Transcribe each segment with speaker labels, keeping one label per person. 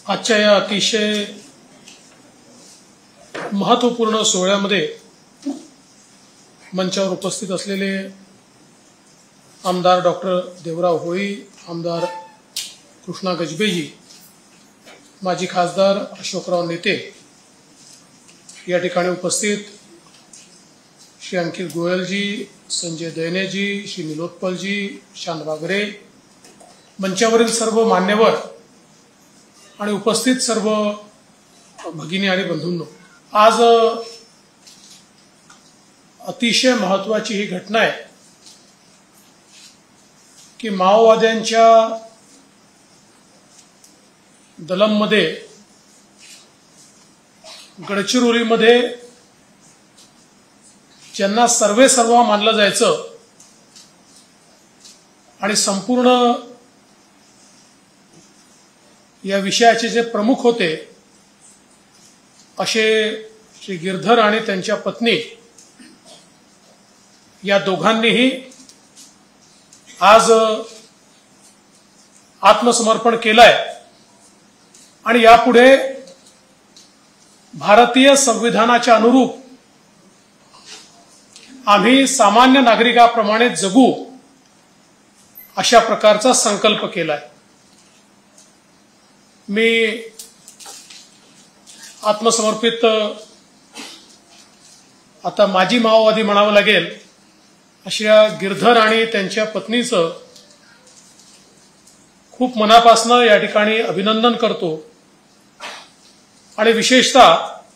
Speaker 1: आजच्या या अतिशय महत्त्वपूर्ण सोहळ्यामध्ये मंचावर उपस्थित असलेले आमदार डॉक्टर देवराव होळी, आमदार कृष्णा गजबेजी, माजी खासदार अशोकराव नेते, या ठिकाणी उपस्थित श्री अंकित गोयलजी, संजय दैनेजी, श्री निलोत्पलजी, शांत वागरे, मंचावरील सर्व मान्यवर आणि उपस्थित सर्व भगिनी आणि बंधूंनो, आज अतिशय महत्त्वाची ही घटना आहे की माओवाद्यांच्या दलममध्ये गडचिरोलीमध्ये ज्यांना सर्वेसर्वा मानलं जायचं आणि संपूर्ण या विषयाचे जे प्रमुख होते असे श्री गिरधर आणि त्यांच्या पत्नी, या दोघांनीही आज आत्मसमर्पण केलंय आणि यापुढे भारतीय संविधानाच्या अनुरूप आम्ही सामान्य नागरिकाप्रमाणे जगू अशा प्रकारचा संकल्प केलाय। मी आत्मसमर्पित आता माजी माओवादी म्हणावं लागेल अशा गिरधर आणि त्यांच्या पत्नीचं खूप मनापासून या ठिकाणी अभिनंदन करतो आणि विशेषतः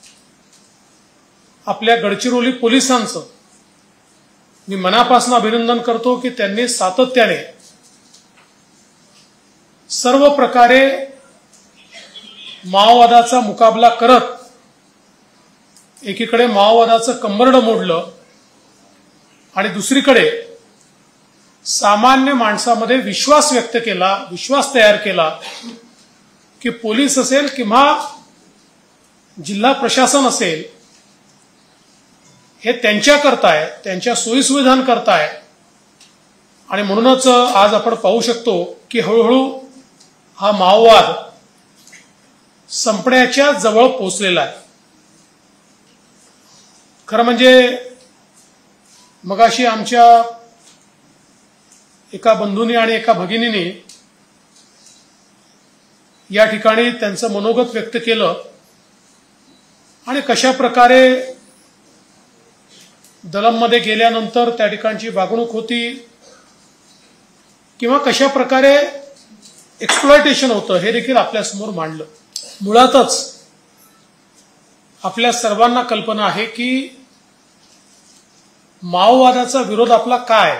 Speaker 1: आपल्या गडचिरोली पोलिसांचं मी मनापासून अभिनंदन करतो की त्यांनी सातत्याने सर्व प्रकारे माओवादाचा मुकाबला करत एकीकडे माओवादाचं कंबरडं मोडलं आणि दुसरीकडे सामान्य माणसामध्ये विश्वास व्यक्त केला, विश्वास तयार केला की पोलीस असेल किंवा जिल्हा प्रशासन असेल हे त्यांच्याकरता आहे, त्यांच्या सोयीसुविधांकरता आहे। आणि म्हणूनच आज आपण पाहू शकतो की हळूहळू हा माओवाद संपण्याच्या जवळ पोहोचलेला आहे। खरं म्हणजे मगाशी आमच्या एका बंधूंनी आणि एका भगिनीने या ठिकाणी त्यांचं मनोगत व्यक्त केलं आणि कशा प्रकारे दलममध्ये गेल्यानंतर त्या ठिकाणची वागणूक होती किंवा कशा प्रकारे एक्सप्लॉयटेशन होतं हे देखील आपल्यासमोर मांडलं। मुळातच आपल्या सर्वांना कल्पना आहे की माओवादाचा विरोध आपला काय,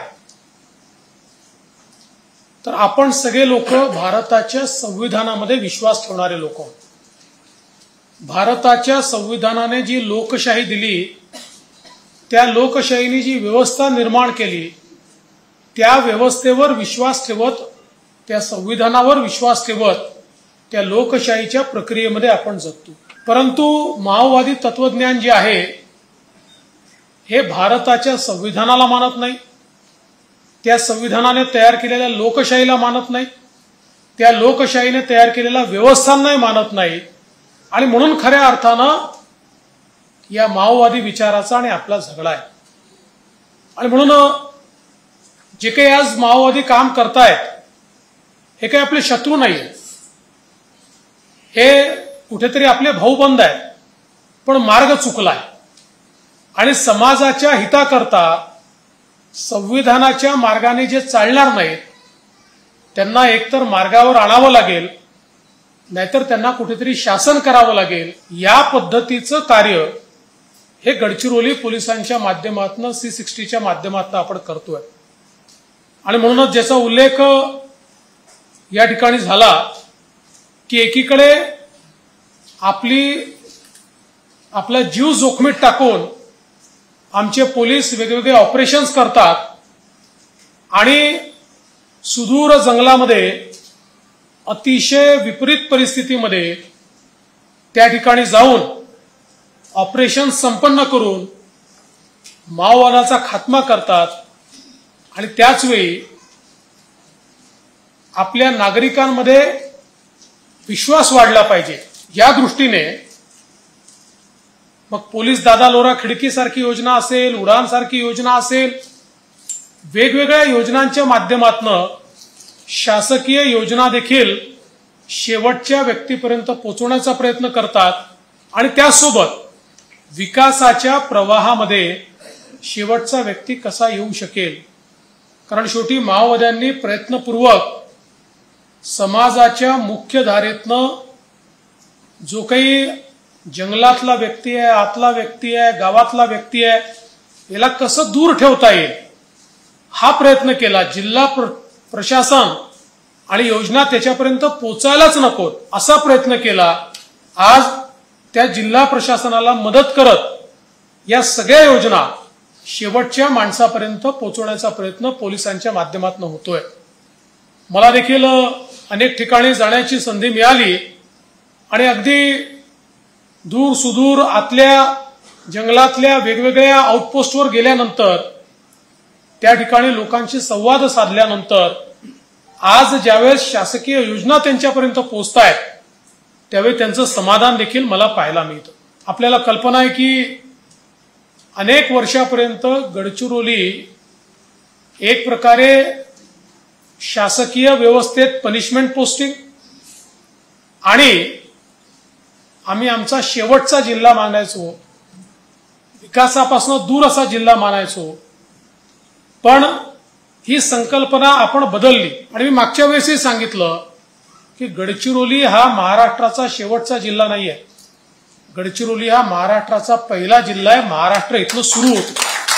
Speaker 1: तर आपण सगळे लोक भारताच्या संविधानामध्ये विश्वास ठेवणारे लोक आहोत। भारताच्या संविधानाने जी लोकशाही दिली, त्या लोकशाहीने जी व्यवस्था निर्माण केली, त्या व्यवस्थेवर विश्वास ठेवत, त्या संविधानावर विश्वास ठेवत त्या लोकशाहीच्या प्रक्रियेमध्ये आपण जगतो। परंतु माओवादी तत्वज्ञान जे आहे हे भारताच्या संविधानाला मानत नाही, त्या संविधानाने तयार केलेल्या लोकशाहीला मानत नाही, त्या लोकशाहीने तयार केलेल्या व्यवस्थांनाही मानत नाही आणि म्हणून खऱ्या अर्थानं या माओवादी विचाराचा आणि आपला झगडा आहे। आणि म्हणून जे काही आज माओवादी काम करतायत हे काही आपले शत्रू नाही, हे कुठेतरी आपले भाऊबंद आहेत, पण मार्ग चुकलाय आणि समाजाच्या हिताकरता संविधानाच्या मार्गाने जे चालणार नाहीत त्यांना एकतर मार्गावर आणावं लागेल, नाहीतर त्यांना कुठेतरी शासन करावं लागेल। या पद्धतीचं कार्य हे गडचिरोली पोलिसांच्या माध्यमातून C60च्या माध्यमातून आपण करतोय। आणि म्हणूनच ज्याचा उल्लेख या ठिकाणी झाला की एकीकडे आपला जीव जोखमीत टाकून आमचे पोलीस वेगवेगळे ऑपरेशन्स करतात आणि सुदूर जंगलामध्ये अतिशय विपरीत परिस्थितीमध्ये त्या ठिकाणी जाऊन ऑपरेशन संपन्न करून माओवादाचा खात्मा करतात आणि त्याच वेळी आपल्या नागरिकांमध्ये विश्वास वाढला पाहिजे या दृष्टीने मग पोलीस दादा लोरा खिडकी सारखी योजना असेल, उडान सारखी योजना असेल, वेगवेगळ्या योजनांच्या माध्यमातून शासकीय योजना देखील शेवटच्या व्यक्तीपर्यंत पोहोचवण्याचा प्रयत्न करतात आणि त्यासोबत विकासाच्या प्रवाहामध्ये शेवटचा व्यक्ती कसा येऊ शकेल. कारण शेवटी माओवाद्यांनी प्रयत्नपूर्वक समाजाच्या मुख्य धारेतनं जो काही जंगलातला व्यक्ती आहे, आतला व्यक्ती आहे, गावातला व्यक्ती आहे, याला कसं दूर ठेवता येईल हा प्रयत्न केला. जिल्हा प्रशासन आणि योजना त्याच्यापर्यंत पोचायलाच नको असा प्रयत्न केला. आज त्या जिल्हा प्रशासनाला मदत करत या सगळ्या योजना शेवटच्या माणसापर्यंत पोहोचवण्याचा प्रयत्न पोलिसांच्या माध्यमातून होतोय. मला देखील अनेक ठिकाणी जाण्याची संधी मिळाली आणि अगदी दूर सुदूर आतल्या जंगलातल्या वेगवेगळ्या आउटपोस्टवर गेल्यानंतर त्या ठिकाणी लोकांशी संवाद साधल्यानंतर आज ज्यावेळेस शासकीय योजना त्यांच्यापर्यंत पोहोचतायत त्यावेळी त्यांचं समाधान देखील मला पाहायला मिळतं. आपल्याला कल्पना आहे की अनेक वर्षापर्यंत गडचिरोली एक प्रकारे शासकीय व्यवस्थेत पनिशमेंट पोस्टिंग आणि आम्ही आमचा शेवटचा जिल्हा मानायचो, विकासापासून दूर असा जिल्हा मानायचो. पण ही संकल्पना आपण बदलली आणि मी मागच्या वेळेसही सांगितलं की गडचिरोली हा महाराष्ट्राचा शेवटचा जिल्हा नाहीये. गडचिरोली हा महाराष्ट्राचा पहिला जिल्हा आहे. महाराष्ट्र इथनं सुरू होतो.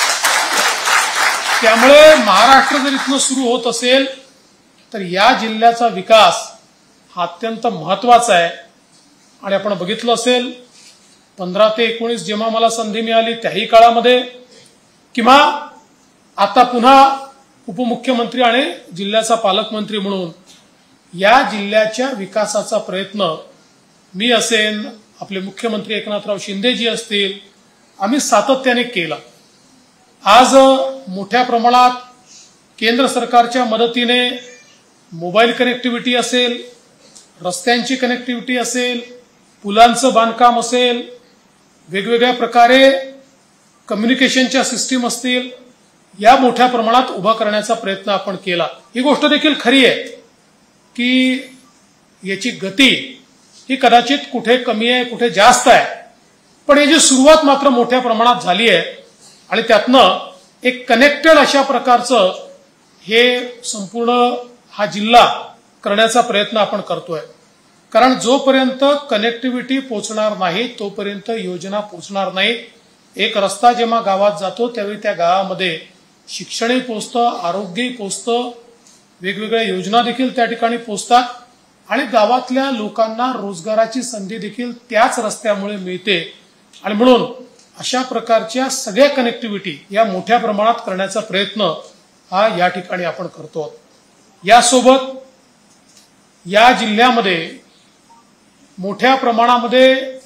Speaker 1: त्यामुळे महाराष्ट्र जर इथनं सुरू होत असेल तर या जिल्ह्याचा विकास हा अत्यंत महत्वाचा आहे. आणि आपण बघितलं असेल 15 ते 19 जेव्हा मला संधी मिळाली त्याही काळामध्ये किंवा आता पुन्हा उपमुख्यमंत्री आणि जिल्ह्याचा पालकमंत्री म्हणून या जिल्ह्याच्या विकासाचा प्रयत्न मी असेन, आपले मुख्यमंत्री एकनाथराव शिंदेजी असतील, आम्ही सातत्याने केला. आज मोठ्या प्रमाणात केंद्र सरकारच्या मदतीने मोबाईल कनेक्टिव्हिटी असेल, रस्त्यांची कनेक्टिव्हिटी असेल, पुलांचं बांधकाम असेल, वेगवेगळ्या प्रकारे कम्युनिकेशनच्या सिस्टीम असतील, या मोठ्या प्रमाणात उभा करण्याचा प्रयत्न आपण केला. ही गोष्ट देखील खरी आहे की याची गती ही कदाचित कुठे कमी आहे, कुठे जास्त आहे, पण याची सुरुवात मात्र मोठ्या प्रमाणात झाली आहे आणि त्यातनं एक कनेक्टेड अशा प्रकारचं हे संपूर्ण हा जिल्हा करण्याचा प्रयत्न आपण करतोय. कारण जोपर्यंत कनेक्टिव्हिटी पोहोचणार नाही तोपर्यंत योजना पोहोचणार नाही. एक रस्ता जेव्हा गावात जातो त्यावेळी त्या गावामध्ये शिक्षणही पोहोचतं, आरोग्यही पोहोचतं, वेगवेगळ्या योजना देखील त्या ठिकाणी पोहोचतात आणि गावातल्या लोकांना रोजगाराची संधी देखील त्याच रस्त्यामुळे मिळते. आणि म्हणून अशा प्रकारच्या सगळ्या कनेक्टिव्हिटी या मोठ्या प्रमाणात करण्याचा प्रयत्न हा या ठिकाणी आपण करतो. यासोबत या जिल्ह्यामध्ये मोठ्या प्रमाणामध्ये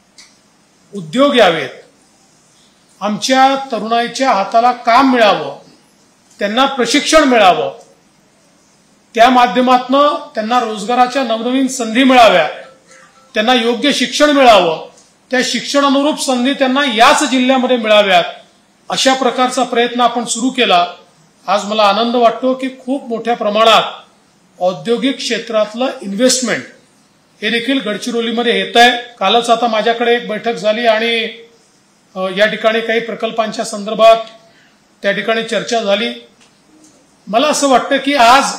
Speaker 1: उद्योग यावेत, आमच्या तरुणाईच्या हाताला काम मिळावं, त्यांना प्रशिक्षण मिळावं, त्या माध्यमातून त्यांना रोजगाराच्या नवनवीन संधी मिळाव्या, त्यांना योग्य शिक्षण मिळावं, त्या शिक्षणानुरूप संधी त्यांना याच जिल्ह्यामध्ये मिळाव्यात, अशा प्रकारचा प्रयत्न आपण सुरू केला. आज मला आनंद वाटतो की खूप मोठ्या प्रमाणात औद्योगिक क्षेत्रातलं इन्व्हेस्टमेंट हे देखील गडचिरोलीमध्ये येत आहे. कालच आता माझ्याकडे एक बैठक झाली आणि या ठिकाणी काही प्रकल्पांच्या संदर्भात त्या ठिकाणी चर्चा झाली. मला असं वाटतं की आज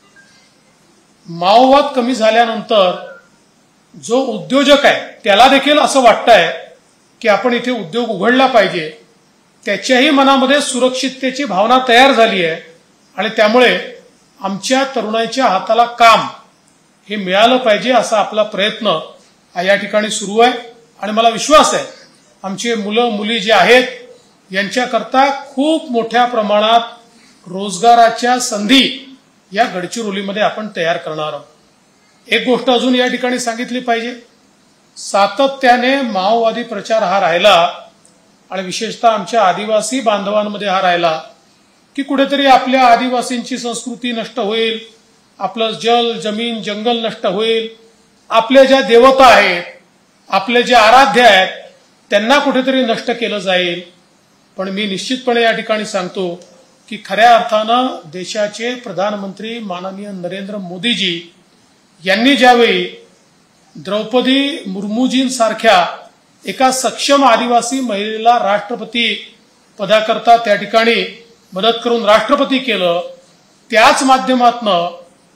Speaker 1: माओवाद कमी झाल्यानंतर जो उद्योजक आहे त्याला देखील असं वाटतंय की आपण इथे उद्योग उघडला पाहिजे. त्याच्याही मनामध्ये सुरक्षिततेची भावना तयार झाली आहे आणि त्यामुळे आमच्या तरुणाईच्या हाताला काम हे मिळालं पाहिजे असा आपला प्रयत्न या ठिकाणी सुरू आहे. आणि मला विश्वास आहे आमचे मुलं मुली जे आहेत यांच्याकरता खूप मोठ्या प्रमाणात रोजगाराच्या संधी या गडचिरोलीमध्ये आपण तयार करणार आहोत. एक गोष्ट अजून या ठिकाणी सांगितली पाहिजे, सातत्याने माओवादी प्रचार हा राहिला आणि विशेषतः आमच्या आदिवासी बांधवांमध्ये हा राहिला की कुठेतरी आपल्या आदिवासींची संस्कृती नष्ट होईल, आपलं जल जमीन जंगल नष्ट होईल, आपल्या ज्या देवता आहेत, आपले जे आराध्य आहेत, त्यांना कुठेतरी नष्ट केलं जाईल. पण मी निश्चितपणे या ठिकाणी सांगतो की खऱ्या अर्थानं देशाचे प्रधानमंत्री माननीय नरेंद्र मोदीजी यांनी ज्यावेळी द्रौपदी मुर्मूजींसारख्या एका सक्षम आदिवासी महिलेला राष्ट्रपती पदाकरता त्या ठिकाणी मदत करून राष्ट्रपती केलं, त्याच माध्यमातनं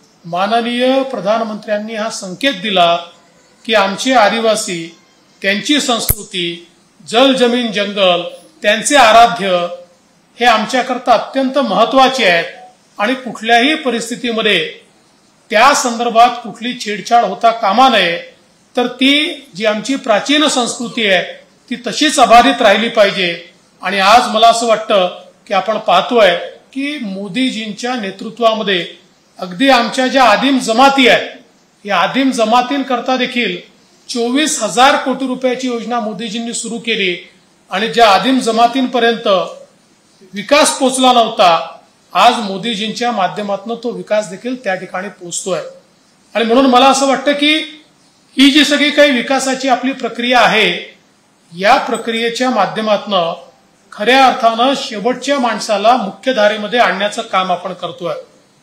Speaker 1: माननीय प्रधानमंत्र्यांनी हा संकेत दिला की आमचे आदिवासी, त्यांची संस्कृती, जल जमीन जंगल, त्यांचे आराध्य हे आमच्याकरता अत्यंत महत्वाचे आहेत आणि कुठल्याही परिस्थितीमध्ये त्या संदर्भात कुठली छेडछाड होता कामा नये. तर ती जी आमची प्राचीन संस्कृती आहे ती तशीच अबाधित राहिली पाहिजे. आणि आज मला असं वाटतं की आपण पाहतोय की मोदीजींच्या नेतृत्वामध्ये अगदी आमच्या ज्या आदिम जमाती आहेत, या आदिम जमातींकरता देखील 24,000 कोटी रुपयाची योजना मोदीजींनी सुरू केली आणि ज्या आदिम जमातींपर्यंत विकास पोचला नव्हता, आज मोदीजींच्या माध्यमातून तो विकास देखील त्या ठिकाणी पोचतोय. आणि म्हणून मला असं वाटतं की ही जी सगळी काही विकासाची आपली प्रक्रिया आहे, या प्रक्रियेच्या माध्यमातून खऱ्या अर्थानं शेवटच्या माणसाला मुख्यधारेमध्ये आणण्याचं काम आपण करतोय.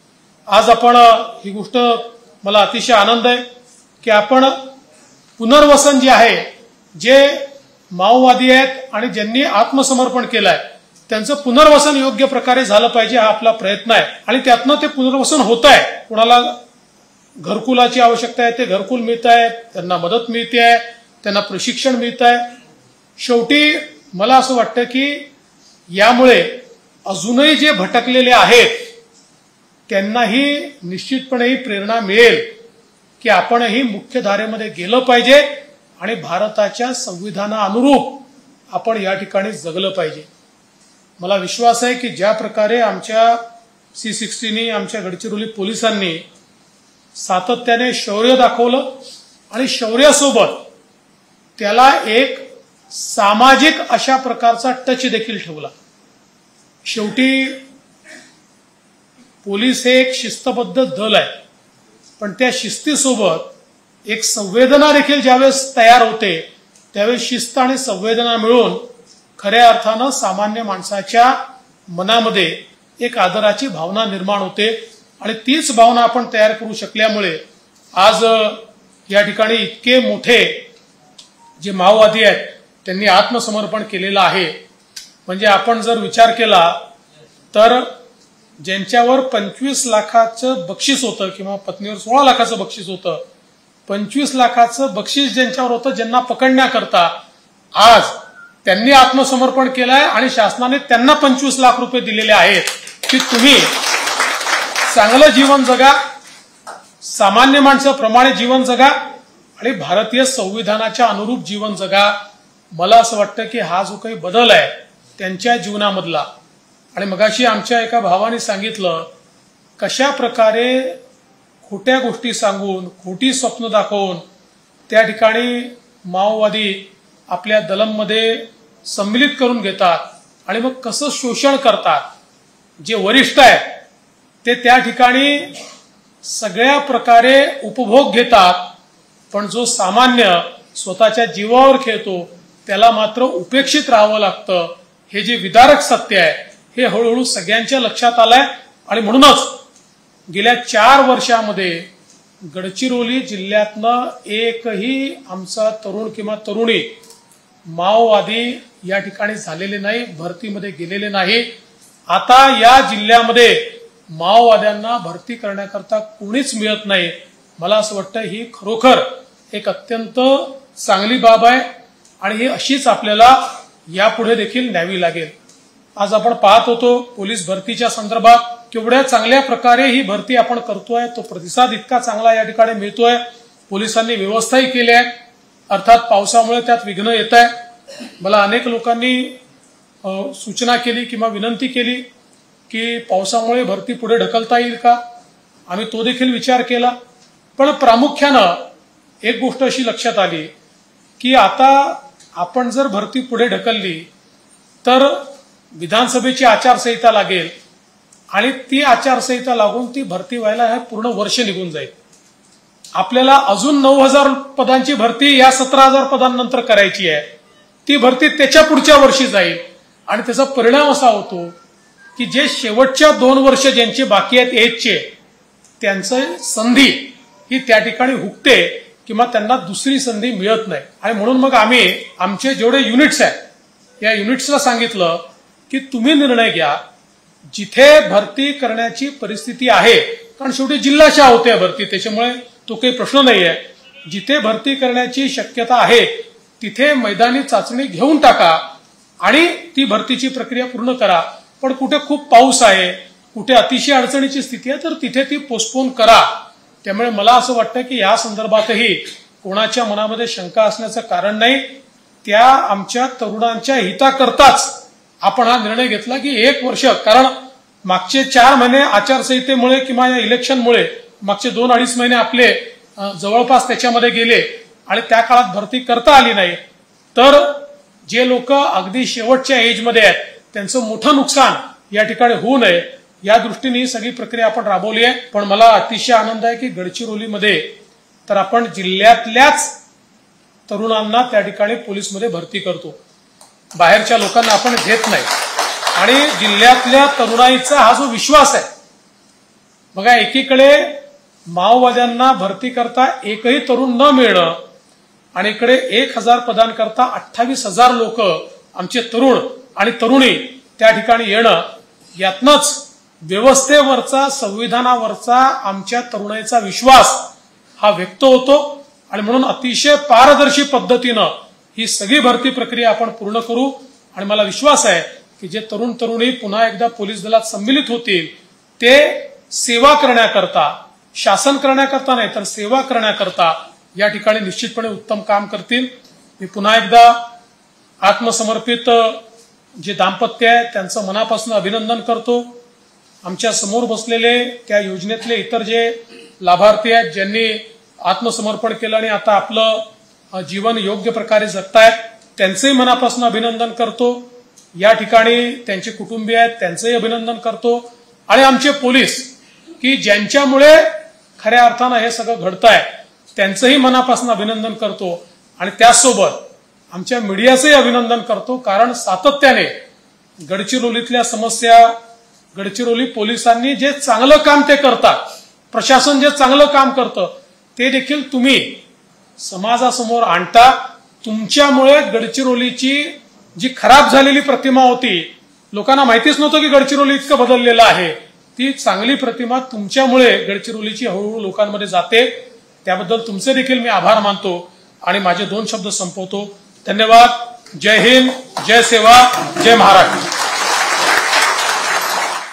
Speaker 1: आज आपण ही गोष्ट, मला अतिशय आनंद आहे की आपण पुनर्वसन जे आहे, जे माओवादी आहेत आणि ज्यांनी आत्मसमर्पण केलंय त्यांचं पुनर्वसन योग्य प्रकारे झालं पाहिजे, हा आपला प्रयत्न आहे. आणि त्यातनं ते पुनर्वसन होत आहे. कुणाला घरकुलाची आवश्यकता आहे ते घरकुल मिळत आहे, त्यांना मदत मिळते आहे, त्यांना प्रशिक्षण मिळत आहे. शेवटी मला असं वाटतं की यामुळे अजूनही जे भटकलेले आहेत त्यांनाही निश्चितपणे प्रेरणा मिळेल की आपणही मुख्यधारेमध्ये गेलं पाहिजे आणि भारताच्या संविधानानुरूप आपण या ठिकाणी जगलं पाहिजे. मला विश्वास आहे की ज्या प्रकारे आमच्या C-60नी, आमच्या गडचिरोली पोलिसांनी सातत्याने शौर्य दाखवलं आणि शौर्यासोबत त्याला एक सामाजिक अशा प्रकारचा टच देखील ठेवला. शेवटी पोलीस हे एक शिस्तबद्ध दल आहे, पण त्या शिस्तीसोबत एक संवेदना देखील ज्यावेळेस तयार होते त्यावेळेस शिस्त आणि संवेदना मिळून खऱ्या अर्थानं सामान्य माणसाच्या मनामध्ये एक आदराची भावना निर्माण होते. आणि तीच भावना आपण तयार करू शकल्यामुळे आज या ठिकाणी इतके मोठे जे माओवादी आहेत त्यांनी आत्मसमर्पण केलेलं आहे. म्हणजे आपण जर विचार केला तर ज्यांच्यावर 25 लाखाचं बक्षीस होतं किंवा पत्नीवर 16 लाखाचं बक्षीस होतं, 25 लाखाचं बक्षीस ज्यांच्यावर होतं, ज्यांना पकडण्याकरता आज त्यांनी आत्मसमर्पण केलंय आणि शासनाने त्यांना 25 लाख रुपये दिलेले आहेत की तुम्ही चांगलं जीवन जगा, सामान्य माणसाप्रमाणे जीवन जगा आणि भारतीय संविधानाच्या अनुरूप जीवन जगा. मला असं वाटतं की हा जो काही बदल आहे त्यांच्या जीवनामधला, आणि मगाशी आमच्या एका भावाने सांगितलं कशा प्रकारे खोट्या गोष्टी सांगून, खोटी स्वप्न दाखवून त्या ठिकाणी माओवादी आपल्या दलममध्ये सम्मिलित करून घेतात आणि मग कसं शोषण करतात. जे वरिष्ठ आहेत ते त्या ठिकाणी सगळ्या प्रकारे उपभोग घेतात, पण जो सामान्य स्वतःच्या जीवावर खेळतो त्याला मात्र उपेक्षित राहावं लागतं. हे जे विदारक सत्य आहे हे हळूहळू सगळ्यांच्या लक्षात आलंय. आणि म्हणूनच गेल्या 4 वर्षामध्ये गडचिरोली जिल्ह्यातनं एकही आमचा तरुण किंवा तरुणी माओवादी या ठिकाणी झालेले नाही, भरतीमध्ये गेलेले नाही. आता या जिल्ह्यामध्ये माओवाद्यांना भरती करण्याकरता कोणीच मिळत नाही. मला असं वाटतं ही खरोखर एक अत्यंत चांगली बाब आहे आणि ही अशीच आपल्याला यापुढे देखील न्यावी लागेल. आज आपण पाहत होतो पोलीस भरतीच्या संदर्भात केवढ्या चांगल्या प्रकारे ही भरती आपण करतोय, तो प्रतिसाद इतका चांगला या ठिकाणी मिळतोय. पोलिसांनी व्यवस्थाही केल्या आहेत. अर्थात पावसामुळे त्यात विघ्न येत आहे. मला अनेक लोकांनी सूचना केली किंवा विनंती केली की पावसामुळे भरती पुढे ढकलता येईल का. आम्ही तो देखील विचार केला, पण प्रामुख्यानं एक गोष्ट अशी लक्षात आली की आता आपण जर भरती पुढे ढकलली तर विधानसभेची आचारसंहिता लागेल आणि ती आचारसंहिता लागून ती भरती व्हायला हे पूर्ण वर्ष निघून जाईल. आपल्याला अजून 9,000 पदांची भरती या 17,000 पदांनंतर करायची आहे. ती भरती त्याच्या पुढच्या वर्षी जाईल आणि त्याचा परिणाम असा होतो की जे शेवटच्या 2 वर्ष ज्यांचे बाकी आहेत एजचे, त्यांचं संधी ही त्या ठिकाणी हुकते किंवा त्यांना दुसरी संधी मिळत नाही. आणि म्हणून मग आम्ही आमचे जेवढे युनिट्स आहेत या युनिट्सला सांगितलं की तुम्ही निर्णय घ्या, जिथे भरती करण्याची परिस्थिती आहे, कारण शेवटी जिल्हाशा होते भरती, त्याच्यामुळे तो काही प्रश्न नाही आहे. जिथे भरती करण्याची शक्यता आहे तिथे मैदानी चाचणी घेऊन टाका आणि ती भरतीची प्रक्रिया पूर्ण करा. पण कुठे खूप पाऊस आहे, कुठे अतिशय अडचणीची स्थिती आहे, तर तिथे ती पोस्टपोन करा. त्यामुळे मला असं वाटतं की या संदर्भातही कोणाच्या मनामध्ये शंका असण्याचं कारण नाही. त्या आमच्या तरुणांच्या हिताकरताच आपण हा निर्णय घेतला की 1 वर्ष, कारण मागचे 4 महिने आचारसंहितेमुळे किंवा या इलेक्शनमुळे मागचे 2-2.5 महिने आपले जवळपास त्याच्यामध्ये गेले आणि त्या काळात भरती करता आली नाही. तर जे लोक अगदी शेवटच्या एजमध्ये आहेत त्यांचं मोठं नुकसान या ठिकाणी होऊ नये या दृष्टीने ही सगळी प्रक्रिया आपण राबवली आहे. पण मला अतिशय आनंद आहे की गडचिरोलीमध्ये तर आपण जिल्ह्यातल्याच तरुणांना त्या ठिकाणी पोलीसमध्ये भरती करतो, बाहेरच्या लोकांना आपण घेत नाही. आणि जिल्ह्यातल्या तरुणाईचा हा जो विश्वास आहे, बघा एकीकडे माओवाद्यांना भरती करता एकही तरुण न मिळणं आणि इकडे 1,000 पदांकरता 28,000 लोक आमचे तरुण आणि तरुणी त्या ठिकाणी येणं, यातनंच व्यवस्थेवरचा, संविधानावरचा आमच्या तरुणाईचा विश्वास हा व्यक्त होतो. आणि म्हणून अतिशय पारदर्शी पद्धतीनं ही सगळी भरती प्रक्रिया आपण पूर्ण करू. आणि मला विश्वास आहे की जे तरुण तरुणी पुन्हा एकदा पोलीस दलात सम्मिलित होतील ते सेवा करण्याकरता, शासन करण्याकरता नाही तर सेवा करण्याकरता या ठिकाणी निश्चितपणे उत्तम काम करतील. मी पुन्हा एकदा आत्मसमर्पित जे दाम्पत्य आहे त्यांचं मनापासून अभिनंदन करतो. आमच्या समोर बसलेले त्या योजनेतले इतर जे लाभार्थी आहेत ज्यांनी आत्मसमर्पण केलं आणि आता आपलं जीवन योग्य प्रकारे जगतायत, त्यांचंही मनापासून अभिनंदन करतो. या ठिकाणी त्यांचे कुटुंबीय आहेत त्यांचंही अभिनंदन करतो. आणि आमचे पोलीस की ज्यांच्यामुळे खऱ्या अर्थानं हे सगळं घडतंय त्यांचंही मनापासून अभिनंदन करतो. आणि त्याचसोबत आमच्या मीडियाचंही अभिनंदन करतो, कारण सातत्याने गडचिरोलीतल्या समस्या, गडचिरोली पोलिसांनी जे चांगलं काम ते करतात, प्रशासन जे चांगलं काम करतं ते देखील तुम्ही समाजासमोर आणता. तुमच्यामुळे गडचिरोलीची जी खराब झालेली प्रतिमा होती, लोकांना माहितीच नव्हतं की गडचिरोली इतकं बदललेलं आहे, ती चांगली प्रतिमा तुमच्यामुळे गडचिरोलीची हळूहळू लोकांमध्ये जाते. त्याबद्दल तुमचे देखील मी आभार मानतो आणि माझे 2 शब्द संपवतो. धन्यवाद. जय हिंद, जय सेवा, जय महाराष्ट्र.